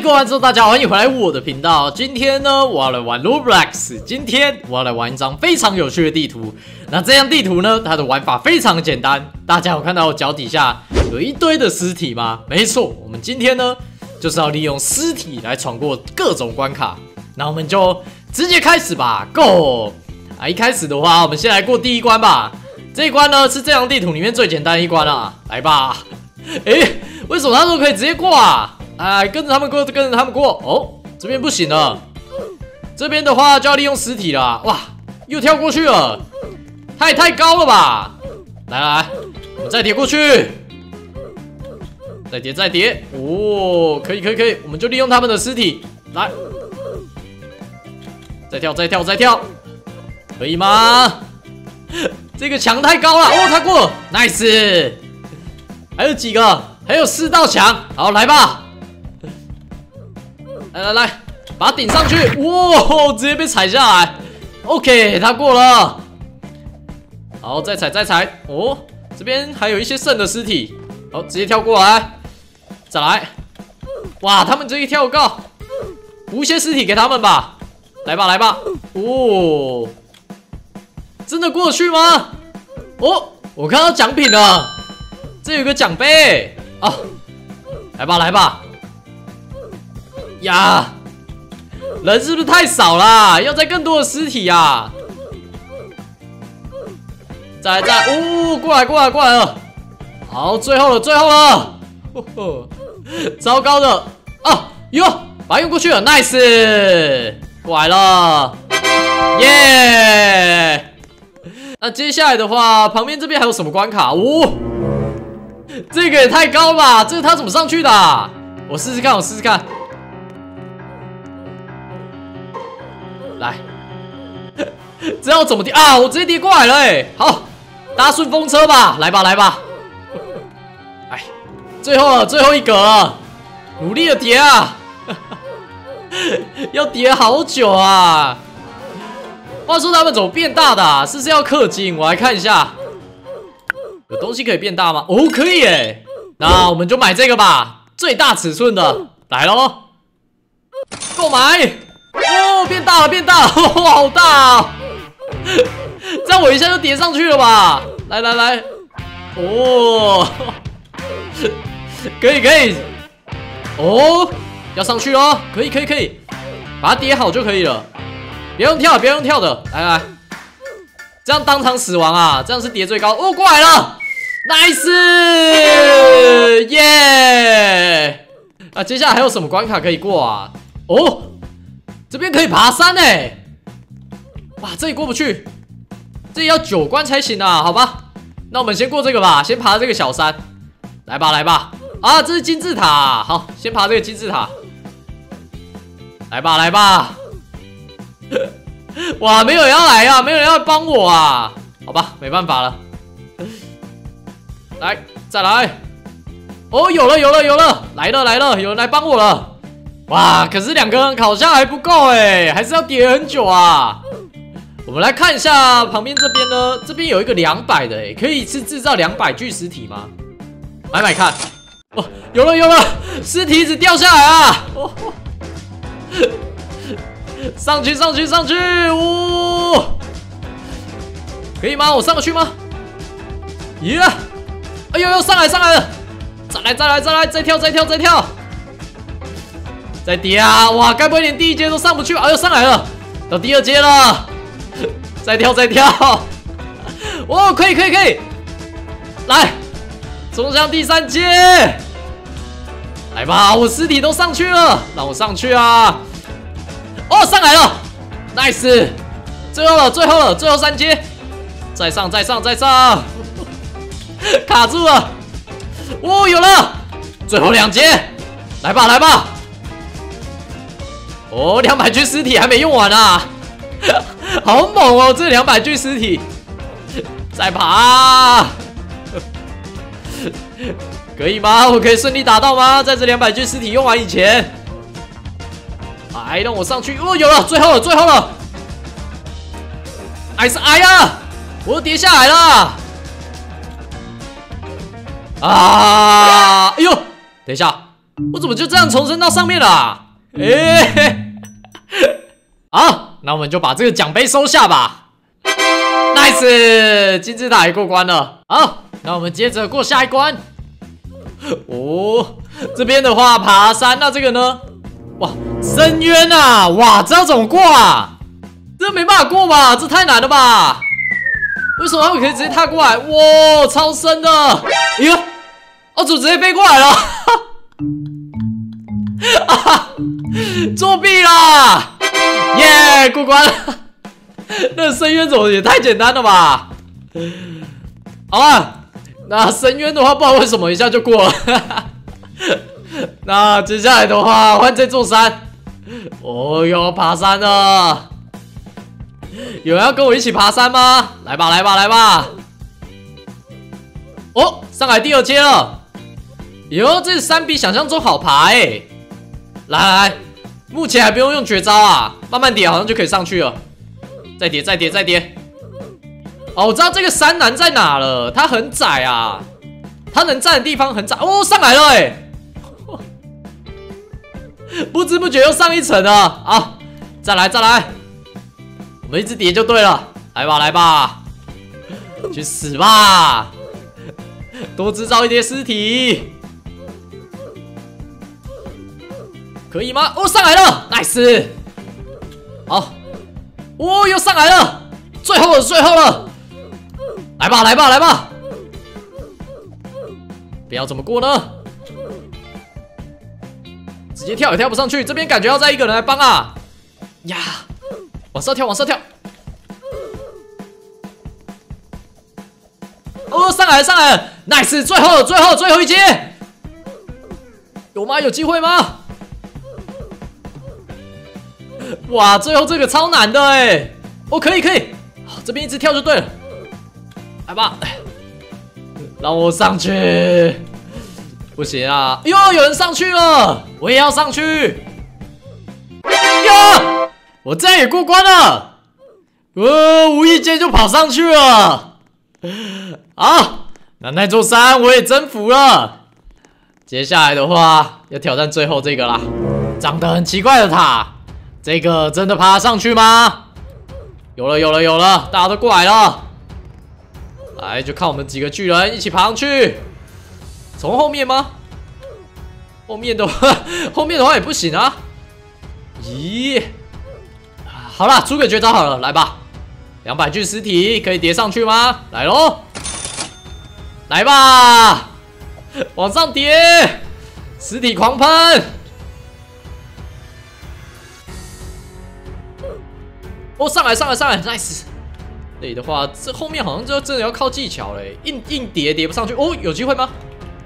各位观众，大家好，欢迎回来我的频道。今天呢，我要来玩 Roblox。今天我要来玩一张非常有趣的地图。那这张地图呢，它的玩法非常简单。大家有看到我脚底下有一堆的尸体吗？没错，我们今天呢，就是要利用尸体来闯过各种关卡。那我们就直接开始吧 ，Go！ 一开始的话，我们先来过第一关吧。这一关呢，是这张地图里面最简单的一关啊。来吧。为什么他都可以直接过啊？跟着他们过，跟着他们过。哦，这边不行了。这边的话就要利用尸体了。哇，又跳过去了，太高了吧！来，我们再叠过去，再叠。哦，可以，我们就利用他们的尸体来，再跳，可以吗？这个墙太高了。哦，他过了 ，nice。还有几个？还有4道墙。好，来吧。来，把它顶上去！哇，直接被踩下来。OK， 他过了。好，再踩。哦，这边还有一些剩的尸体。好，直接跳过来。再来。哇，他们这一跳高，补一些尸体给他们吧。来吧。哦，真的过去吗？哦，我看到奖品了，这有个奖杯啊。来吧。呀，人是不是太少啦？要再更多的尸体呀！再来，哦，过来了！好，最后了！糟糕的啊！哟，把它用过去了 ，nice， 过来了，耶！那接下来的话，旁边这边还有什么关卡？哦，这个也太高了吧！这个他怎么上去的啊？我试试看。来，这要怎么叠啊？我直接叠过来了好，搭顺风车吧，来吧。最后一格了，努力的叠啊，要叠好久啊。话说他们怎么变大的啊？是不是要氪金？我来看一下，有东西可以变大吗？哦，可以那我们就买这个吧，最大尺寸的，来咯，购买。哦，变大了，哇，好大啊！这样我一下就叠上去了吧？来，哦，可以，哦，要上去咯，可以，把它叠好就可以了，别用跳的，来，这样当场死亡啊！这样是叠最高，哦，过来了 ，nice， 耶！接下来还有什么关卡可以过啊？哦。这边可以爬山哇，这里过不去，这里要9关才行啊，好吧？那我们先过这个吧，先爬这个小山，来吧，啊，这是金字塔，好，先爬这个金字塔，来吧，哇，没有人要来啊，没有人要帮我啊，好吧，没办法了，来，再来，哦，有了，来了，有人来帮我了。哇！可是2个人好像还不够还是要叠很久啊。我们来看一下旁边这边呢，这边有一个200的可以是制造200具尸体吗？买看。哦，有了，尸体一直掉下来啊！哦，上去！哦，可以吗？我上得去吗？耶！哎呦，上来了！再跳！再叠啊！哇，该不会连第1阶都上不去？哎呦，上来了，到第2阶了，再跳！哦，可以，来，冲向第3阶，来吧，我尸体都上去了，让我上去啊！哦，上来了 ，nice， 最后了，最后3阶，再上，卡住了，哦，有了，最后2阶，来吧。哦，200具尸体还没用完啊，好猛哦！这200具尸体，再爬，可以吗？我可以顺利达到吗？在这200具尸体用完以前，让我上去哦！有了，最后了，哎呀，我都跌下来了啊！哎呦，等一下， 我怎么就这样重生到上面了啊？好，那我们就把这个奖杯收下吧。Nice， 金字塔也过关了。好，那我们接着过下一关。哦，这边的话爬山，那这个呢？哇，深渊啊！哇，这要怎么过啊？这没办法过吧？这太难了吧？为什么他们可以直接踏过来？哇，超深的！哎呀，哦，怎么直接飞过来了？作弊啦！耶，过关了！那深渊怎么也太简单了吧？好了，那深渊的话，不知道为什么一下就过了。那接下来的话，换这座山。哦哟，爬山了！有人要跟我一起爬山吗？来吧，来吧，来吧！哦，上来第2阶了。哟，这山比想象中好爬哎！来，目前还不用用绝招啊，慢慢叠好像就可以上去了。再叠，再叠，再叠。哦，我知道这个山难在哪了，它很窄啊，它能站的地方很窄。哦，上来了哎！不知不觉又上一层了。好，再来，再来。我们一直叠就对了。来吧，来吧，去死吧！多制造一叠尸体。可以吗？哦，上来了 ，nice。好，哦，又上来了，最后了，最后了，来吧，来吧，来吧！不要怎么过呢？直接跳也跳不上去，这边感觉要再一个人来帮啊！呀，往上跳，往上跳！哦，上来了，上来了 ，nice！ 最后了，最后一阶，有吗？有机会吗？哇，最后这个超难的哎！哦，可以可以，好，这边一直跳就对了。来吧，让我上去。不行啊！哟，有人上去了，我也要上去。哟，我这样也过关了。无意间就跑上去了。好，那座山我也征服了。接下来的话，要挑战最后这个啦，长得很奇怪的塔。这个真的爬得上去吗？有了，有了，有了！大家都过来了。来，就看我们几个巨人一起爬上去。从后面吗？后面的话也不行啊。咦，好啦，出个绝招好了，来吧。200具尸体可以叠上去吗？来咯，来吧，往上叠，尸体狂喷。哦，上来，上来，上来 ，nice。这里的话，这后面好像就真的要靠技巧嘞，硬叠不上去。哦，有机会吗？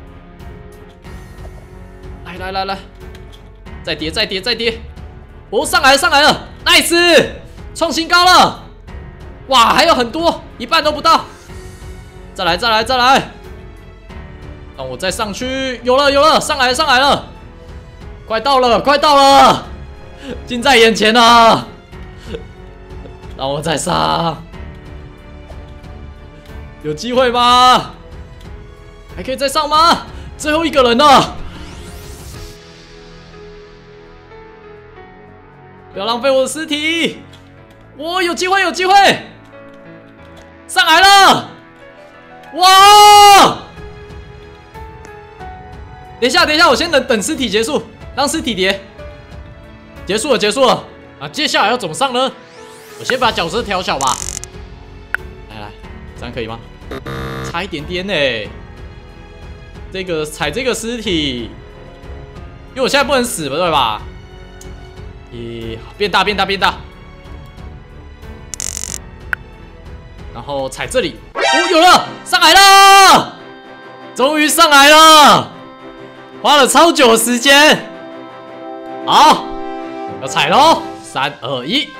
来来来，再叠再叠再叠！哦，上来了上来了 ，nice， 创新高了！哇，还有很多，一半都不到。再来再来再来！让我再上去，有了有了，上来了上来了，快到了快到了，近在眼前了。让我再上，有机会吗？还可以再上吗？最后一个人了。不要浪费我的尸体！我有机会，有机会！上来了！哇！等一下，等一下，我先等尸体结束，让尸体叠。结束了，结束了。啊，接下来要怎么上呢？我先把角色调小吧。来来，这样可以吗？差一点点呢。这个踩这个尸体，因为我现在不能死了，对吧？咦，变大变大变大，然后踩这里，哦，有了，上来了，终于上来了，花了超久的时间，好，要踩咯，3、2、1，